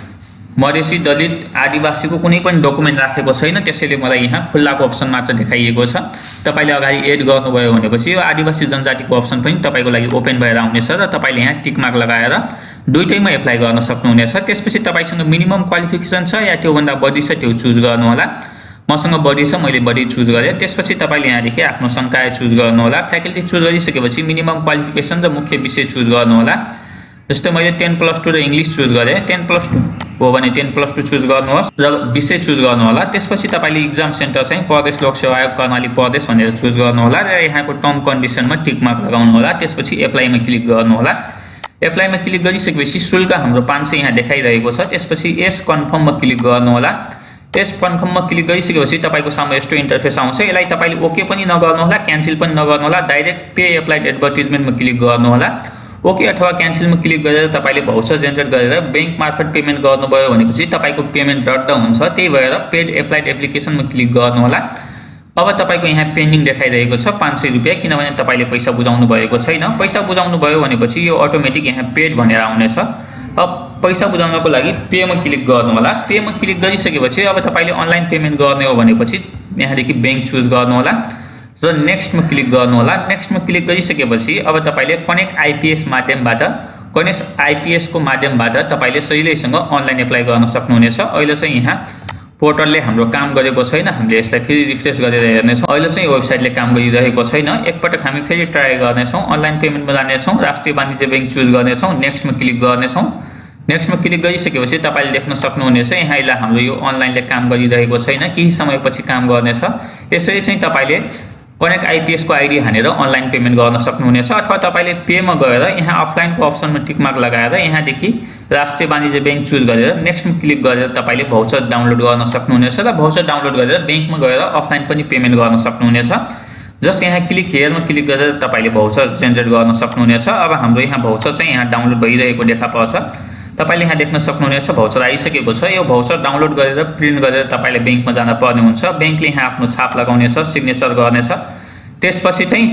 मधेसी दलित आदिवासीको कुनै पनि डकुमेन्ट राखेको छैन, त्यसैले मलाई यहाँ खुल्लाको अप्सन मात्र देखाइएको छ। तपाईले अगाडि एड गर्नुभयो भनेपछि यो आदिवासी जनजातिको अप्सन पनि तपाईको लागि ओपन भएर आउनेछ र तपाईले यहाँ टिक मार्क लगाएर दुईटैमा एप्लाई गर्न सक्नुहुनेछ। त्यसपछि तपाईसँग मिनिमम क्वालिफिकेसन छ या त्यो भन्दा बढी छ त्यो चुज गर्नु होला। मसँग बढी छ, मैले बढी चुज गरेँ। त्यसपछि तपाईले यहाँदेखि आफ्नो संकाय चुज गर्नु होला। फ्याकल्टी चुज गरिसकेपछि मिनिमम क्वालिफिकेसन र मुख्य विषय चुज गर्नु होला। जस्तै मैले टेन प्लस टू र इङ्ग्लिस चुज गरेँ। टेन प्लस टू हो भने टेन प्लस टू चुज गर्नुहोस् र विषय चुज गर्नु होला। त्यसपछि तपाईले इक्जाम सेन्टर चाहिँ प्रदेश लोक सेवा आयोग कर्णाली प्रदेश भनेर चुज गर्नु होला र यहाँको टर्म कन्डिसनमा टिक मार्क लगाउनु होला। त्यसपछि एप्लाईमा क्लिक गर्नु होला। एप्लाईमा क्लिक गरिसकेपछि शुल्क हाम्रो पाँच सय यहाँ देखाइरहेको छ। त्यसपछि यस कन्फर्ममा क्लिक गर्नु होला। यस कन्फर्ममा क्लिक गरिसकेपछि तपाईको सामु यस्तो इन्टरफेस आउँछ। यसलाई तपाईले ओके पनि नगर्नु होला, क्यान्सल पनि नगर्नु होला, डाइरेक्ट पे एप्लाइड एडभर्टाइजमेन्टमा क्लिक गर्नु होला। ओके अथवा क्यान्सलमा क्लिक गरेर तपाईले भाउचर जेनेरेट गरेर बैंक मार्फत पेमेन्ट गर्नुभयो भनेपछि तपाईको पेमेन्ट रद्द हुन्छ। त्यही भएर पेड एप्लाइड एप्लिकेसनमा क्लिक गर्नु होला। अब तपाईको यहाँ पेन्डिङ देखाइरहेको छ पाँच सय रुपैयाँ, किनभने तपाईले पैसा बुझाउनु भएको छैन। पैसा बुझाउनु भयो भनेपछि यो अटोमेटिक यहाँ पेड भनेर आउनेछ। अब पैसा बुझाउनको लागि पेमा क्लिक गर्नु होला। पेमा क्लिक गरिसकेपछि अब तपाईले अनलाइन पेमेन्ट गर्ने हो भनेपछि यहाँदेखि बैंक चुज गर्नु होला र नेक्स्टमा क्लिक गर्नु होला। नेक्स्टमा क्लिक गरिसकेपछि अब तपाईले कनेक्ट आइपीएस माध्यमबाट कनेक्ट आइपीएस को माध्यमबाट तपाईले सजिलैसँग अनलाइन एप्लाई गर्न सक्नुहुनेछ। अहिले चाहिँ यहाँ पोर्टलले हाम्रो काम गरेको छैन, हामीले यसलाई फेरि रिफ्रेश गरेर हेर्नेछौँ। अहिले चाहिँ वेबसाइटले काम गरिरहेको छैन। एकपटक हामी फेरि ट्राई गर्नेछौँ। अनलाइन पेमेन्टमा जानेछौँ, राष्ट्रिय वाणिज्य बैंक चुज गर्नेछौँ, नेक्स्टमा क्लिक गर्नेछौँ। नेक्स्टमा क्लिक गरिसकेपछि तपाईले देख्न सक्नुहुनेछ यहाँ अहिले हाम्रो यो अनलाइनले काम गरिरहेको छैन, केही समयपछि काम गर्नेछ। यसरी चाहिँ तपाईले कनेक्ट आइपीएस को आइडी हानेर अनलाइन पेमेन्ट गर्न सक्नुहुनेछ अथवा तपाईले पेमा गएर यहाँ अफलाइन को अप्सनमा टिक मार्क लगाएर यहाँदेखि राष्ट्रिय वाणिज्य बैंक चुज गरेर नेक्स्टमा क्लिक गरेर तपाईले भाउचर डाउनलोड गर्न सक्नुहुनेछ र भाउचर डाउनलोड गरेर बैंकमा गएर अफलाइन पनि पेमेन्ट गर्न सक्नुहुनेछ। जस्ट यहाँ क्लिक हियरमा क्लिक गरेर तपाईले भाउचर जेनेरेट गर्न सक्नुहुनेछ। अब हाम्रो यहाँ भाउचर चाहिँ यहाँ डाउनलोड भइरहेको देखा पर्छ। तपाईले यहाँ देख्न सक्नुहुनेछ भाउचर आइसकेको छ। यो भाउचर डाउनलोड गरेर प्रिन्ट गरेर तपाईले बैंकमा जान पर्ने हुन्छ। बैंकले यहाँ आफ्नो छाप लगाउनेछ, सिग्नेचर गर्नेछ। त्यसपछि चाहिँ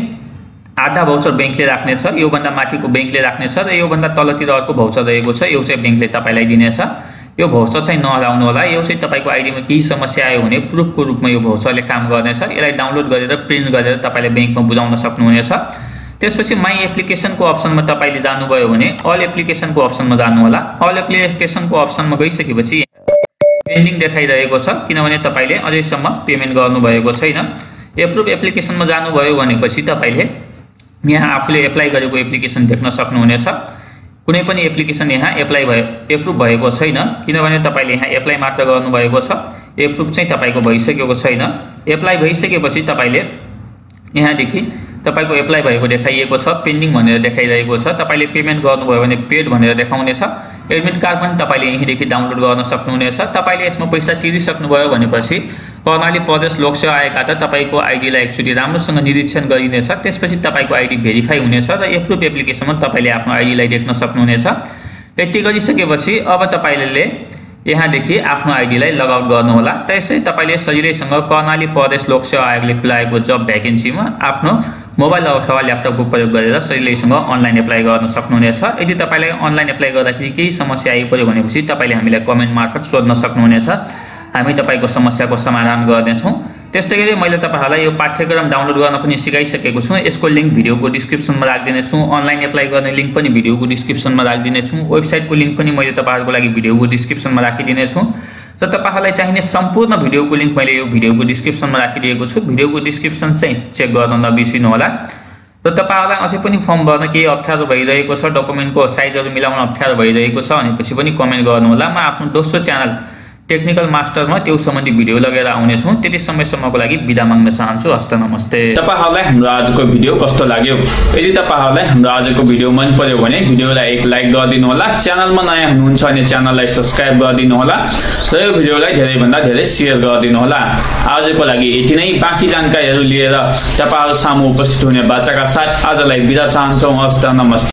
आधा भाउचर बैंकले राख्नेछ, यो भन्दा माथिको बैंकले राख्नेछ र यो भन्दा तलतिर अर्को भाउचर रहेको छ, यो चाहिँ बैंकले तपाईलाई दिनेछ। यो भाउचर चाहिँ नहराउनु होला। यो चाहिँ तपाईको आइडीमा केही समस्या आयो भने प्रुफको रूपमा यो भाउचरले काम गर्नेछ। यसलाई डाउनलोड गरेर प्रिन्ट गरेर तपाईले बैंकमा बुझाउन सक्नुहुनेछ। त्यसपछि माई एप्लिकेसनको अप्सनमा तपाईले जानुभयो भने अल एप्लिकेसनको अप्सनमा जानु होला। अल एप्लिकेसनको अप्सनमा गइसकेपछि पेन्डिङ देखाइरहेको छ, किनभने तपाईले अझैसम्म पेमेन्ट गर्नुभएको छैन। एप्रुभ एप्लिकेसनमा जानुभयो भनेपछि तपाईले यहाँ आफूले एप्लाई गरेको एप्लिकेसन देख्न सक्नुहुनेछ। कुनै पनि एप्लिकेसन यहाँ एप्लाई भयो एप्रुभ भएको छैन, किनभने तपाईले यहाँ एप्लाई मात्र गर्नुभएको छ। एप्रुभ चाहिँ तपाईको भइसकेको छैन। एप्लाई भइसकेपछि तपाईले यहाँदेखि तपाईको एप्लाई भएको देखाइएको छ, पेन्डिङ भनेर देखाइरहेको छ। तपाईले पेमेन्ट गर्नुभयो भने पेड भनेर देखाउनेछ। एडमिट कार्ड पनि तपाईले यहीँदेखि डाउनलोड गर्न सक्नुहुनेछ। तपाईले यसमा पैसा तिरिसक्नुभयो भनेपछि कर्णाली प्रदेश लोक सेवा आयोगबाट तपाईको आइडीलाई एकचोटि राम्रोसँग निरीक्षण गरिनेछ। त्यसपछि तपाईको आइडी भेरिफाई हुनेछ र एप्रुभ एप्लिकेसनमा तपाईले आफ्नो आइडीलाई देख्न सक्नुहुनेछ। यति गरिसकेपछि अब तपाईले यहाँदेखि आफ्नो आइडीलाई लगआउट गर्नु होला। त्यसै तपाईले सजिलैसँग कर्णाली प्रदेश लोक सेवा आयोगले खुलाएको जब भ्याकेन्सीमा आफ्नो मोबाइल अथवा ल्यापटपको प्रयोग गरेर सजिलैसँग अनलाइन एप्लाई गर्न सक्नुहुनेछ। यदि तपाईलाई अनलाइन एप्लाई गर्दाखेरि केही समस्या आइपर्यो भनेपछि तपाईले हामीलाई कमेन्ट मार्फत सोध्न सक्नुहुनेछ। हामी तपाईको समस्याको समाधान गर्नेछौँ। त्यस्तै गरी मैले तपाईहरुलाई यो पाठ्यक्रम डाउनलोड गर्न पनि सिकाइसकेको छु। यसको लिंक भिडियोको डिस्क्रिप्सनमा राख्दिने छु। अनलाइन एप्लाई गर्ने लिंक पनि भिडियोको डिस्क्रिप्सनमा राख्दिने छु। वेबसाइटको लिंक पनि मैले तपाईहरुको लागि भिडियोको डिस्क्रिप्सनमा राखिदिने छु। र तपाईहरुलाई चाहिने सम्पूर्ण भिडियोको लिंक मैले यो भिडियोको डिस्क्रिप्सनमा राखिदिएको छु। भिडियोको डिस्क्रिप्सन चाहिँ चेक गर्न नबिर्सिनु होला। र तपाईहरुलाई अझै पनि फर्म भर्न केही अप्ठ्यारो भइरहेको छ, डकुमेन्टको साइजहरु मिलाउन अप्ठ्यारो भइरहेको छ भने पछि पनि कमेन्ट गर्नु होला। म आफ्नो दोस्रो च्यानल टेक्निकल मास्टरमा त्यो सम्बन्धी भिडियो लगेर आउने छु। त्यति समयसम्मको लागि बिदा माग्न चाहन्छु। हस्त नमस्ते। तपाईहरुलाई हाम्रो आजको भिडियो कस्तो लाग्यो? यदि तपाईहरुलाई हाम्रो आजको भिडियो मन पर्यो भने भिडियोलाई एक लाइक गरिदिनु होला। च्यानलमा नयाँ हुनुहुन्छ भने च्यानललाई सब्स्क्राइब गरिदिनु होला र यो भिडियोलाई धेरै भन्दा धेरै शेयर गरिदिनु होला। आजको लागि यति नै। बाँकी जानकारीहरु लिएर तपाईहरु सामु उपस्थित हुने बाचाका साथ आजलाई बिदा चाहन्छु। हस्त नमस्ते।